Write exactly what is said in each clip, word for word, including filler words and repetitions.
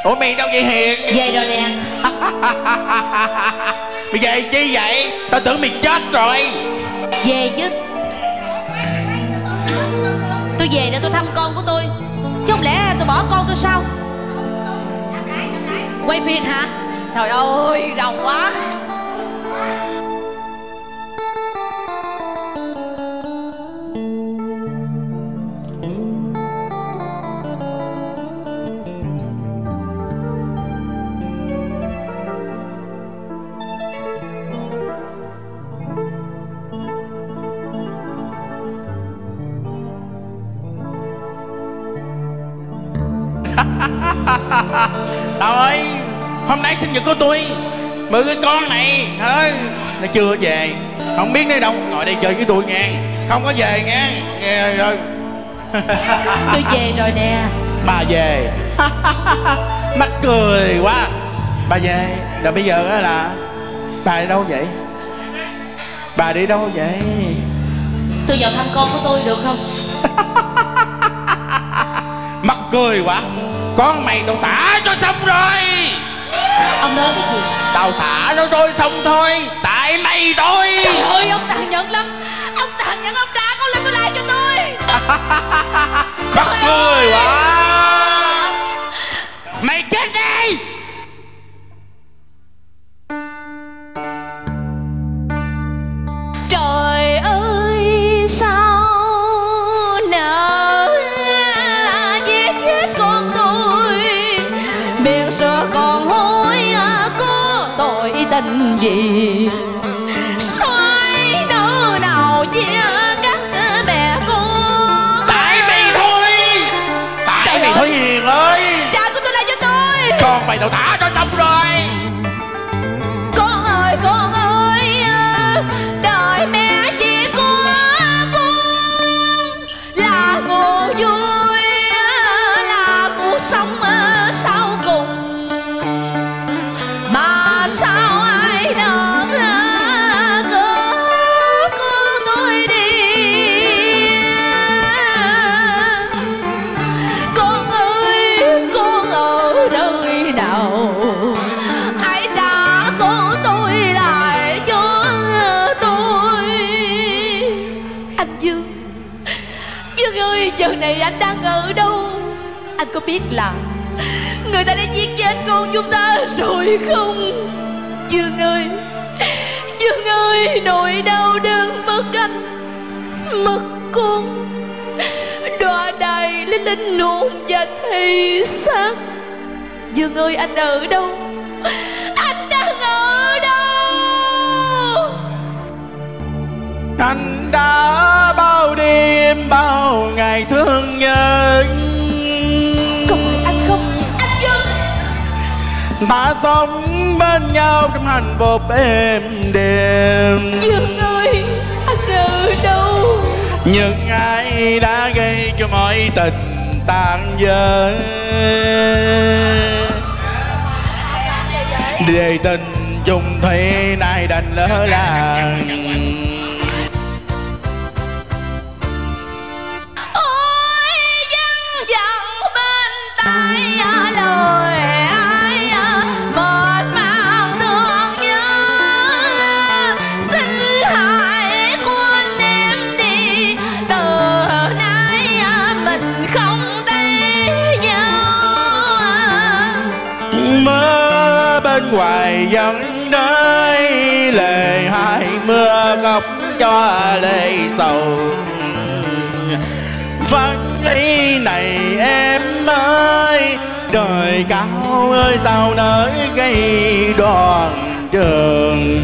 Ủa mày đâu vậy Hiền? Về rồi nè. Mày về chi vậy? Tao tưởng mày chết rồi. Về chứ. Tôi về để tôi thăm con của tôi, chứ không lẽ tôi bỏ con tôi sao? Quay phim hả? Trời ơi rầu quá. Thôi hôm nay sinh nhật của tôi, mười cái con này thôi nó chưa về, không biết nơi đâu, ngồi đây chơi với tôi nha, không có về nha, nghe rồi. Tôi về rồi nè. Bà về. Mắc cười quá. Bà về rồi bây giờ á là bà đi đâu vậy? Bà đi đâu vậy? Tôi vào thăm con của tôi được không? Mắc cười quá. Con mày tao thả cho xong rồi. Ông nói cái gì? Tao thả nó rồi xong thôi. Tại mày thôi. Trời ơi ông tàn nhẫn lắm. Ông tàn nhẫn, ông trả con lên tôi lại cho tôi. Mắc cười quá. Mày chết đi. Trời ơi sao nỡ giết chết con tôi, biết sợ con hối có tội tình gì, xoay đâu nào chia cắt mẹ con. Tại mày thôi. Tại Trời mày ơi. thôi Hiền ơi. Trả của tôi lại cho tôi. Con mày tao thả cho xong rồi. Con ơi con ơi, đời mẹ chỉ có con là nguồn vui, là cuộc sống sau cùng, mà sao ai nỡ cướp của tôi đi. Con ơi con ở nơi nào, hãy trả con tôi lại cho tôi. Anh Dương, Dương ơi, giờ này anh đang ở đâu? Anh có biết là người ta đã giết chết con chúng ta rồi không? Dương ơi, Dương ơi, nỗi đau đớn mất anh, mất con, đọa đầy lên linh hồn và thể xác. Dương ơi, anh ở đâu? Anh đang ở đâu? Anh đã bao đêm bao ngày thương nhớ. Có phải anh không? Anh Dương. Ta sống bên nhau trong hạnh phúc êm đềm. Dương ơi, anh ở đâu? Nhưng ai đã gây cho mọi tình tan vỡ, để tình chung thủy nay đành lỡ làng. Ôi văng vẳng bên tai lời ai mệt mang thương nhớ, xin hãy quên em đi, từ nay mình không thấy nhau. Mơ bên ngoài vẫn đợi lệ hai mưa khóc cho lệ sầu. Vẫn ý này em ơi, đời cao ơi sao nỡ gây đoàn trường.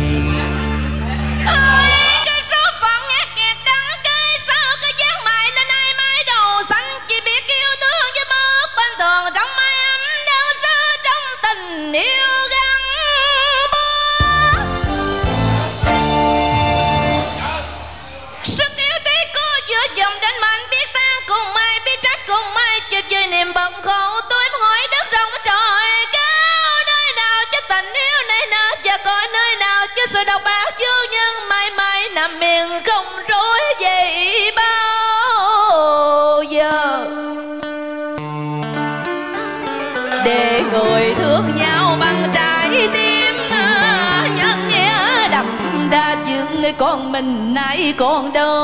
Ơi cái số phận ngát ngạt đắng cay, sao cái dáng mày lên ai mái đầu xanh, chỉ biết yêu thương với mất bên tường trong mái ấm đơn sơ trong tình yêu gắn bó. Sức yêu tí cô giữa dòng đến mạnh biết tan cùng mai, biết trách cùng mai, chụp dưới niềm bận khổ tôi hỏi đất rộng trời cao, nơi nào cho tình yêu này nở và cõi nơi nào cho sự để người thương nhau bằng trái tim nhân nghĩa đậm đà những người con mình nay còn đâu.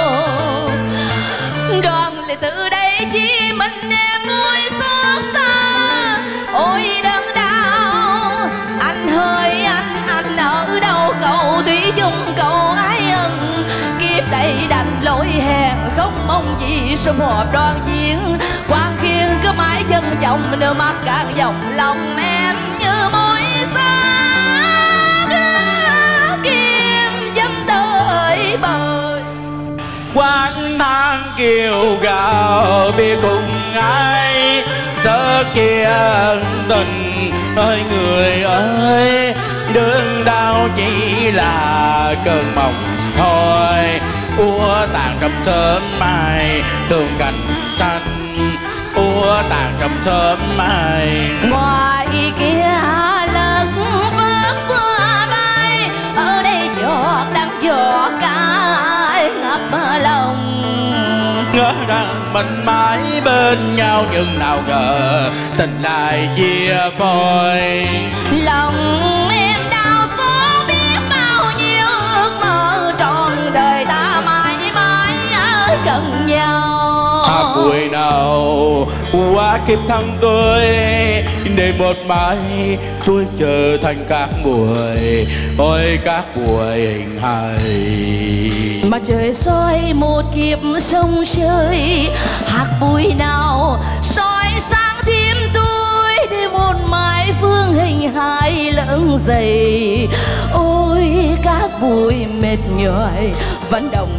Đoàn lại từ đây chỉ mình em vui xót xa. Ôi đớn đau anh hỡi anh, anh ở đâu cầu thủy chung cầu ái ân. Kiếp đây đành lỗi hèn không mong gì sum họp đoàn viên. Quan khiên cứ mãi chân chồng nước mắt càng dòng lòng em như mối xa kim dâm tới bờ. Quán thang kêu gào biết cùng ai tớ kia tình ơi người ơi. Đớn đau chỉ là cơn mộng thôi, úa tàn trong sớm mai thương cành xanh, úa tàn trong sớm mai. Ngoài kia lật vớt mưa bay, ở đây giọt đang giọt cay ngập lòng. Ngỡ rằng mình mãi bên nhau nhưng nào ngờ tình lại chia phôi. Lòng em đau xót biết bao nhiêu ước mơ, trọn đời ta mãi mãi ở gần nhau. Hát buổi nào qua kiếp thăng tôi, để một mai tôi trở thành các buổi, ôi các buổi hình hài. Mà trời soi một kiếp sông chơi, hạt bụi nào soi sáng tim tôi, để một mai phương hình hài lẫn dày. Ôi các bụi mệt nhòi vẫn đồng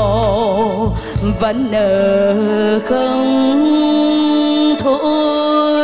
đau, vẫn nở không thôi.